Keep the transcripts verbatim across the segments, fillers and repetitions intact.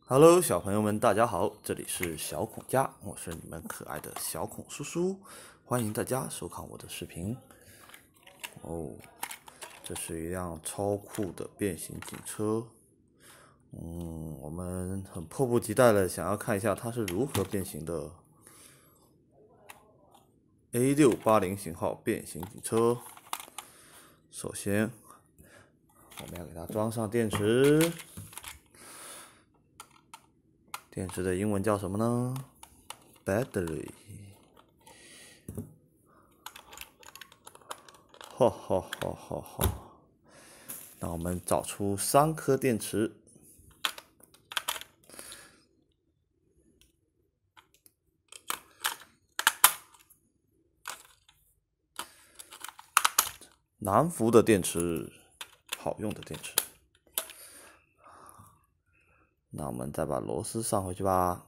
Hello， 小朋友们，大家好，这里是小孔家，我是你们可爱的小孔叔叔，欢迎大家收看我的视频。哦，这是一辆超酷的变形警车，嗯，我们很迫不及待的想要看一下它是如何变形的。A 六八零 型号变形警车，首先我们要给它装上电池。电池的英文叫什么呢 ？Battery。哈哈哈哈哈！那我们找出三颗电池。南孚的电池，好用的电池。那我们再把螺丝上回去吧。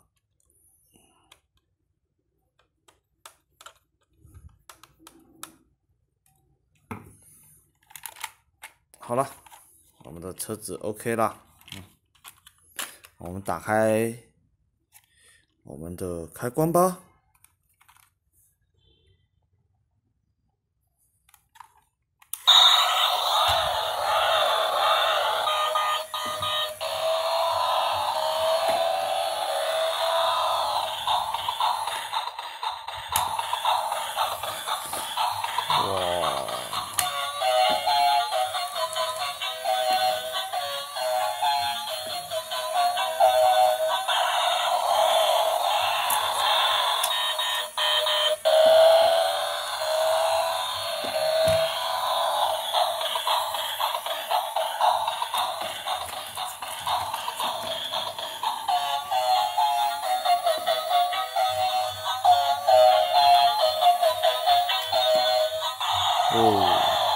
好了，我们的车子 OK 啦。嗯，我们打开我们的开关吧。哇！哦。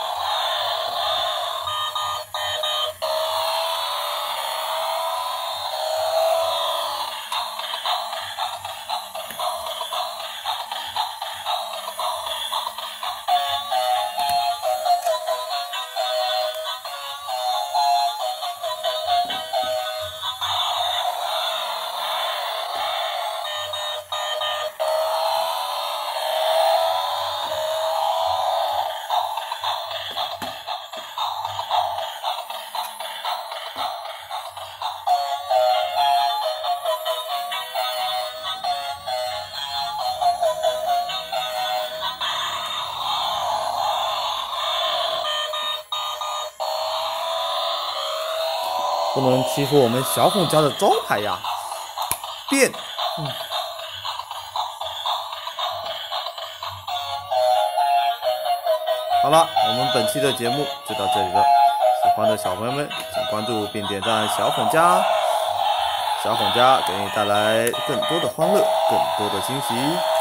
不能欺负我们小孔家的招牌呀！变，嗯，好了，我们本期的节目就到这里了。喜欢的小朋友们，请关注并点赞小孔家，小孔家给你带来更多的欢乐，更多的惊喜。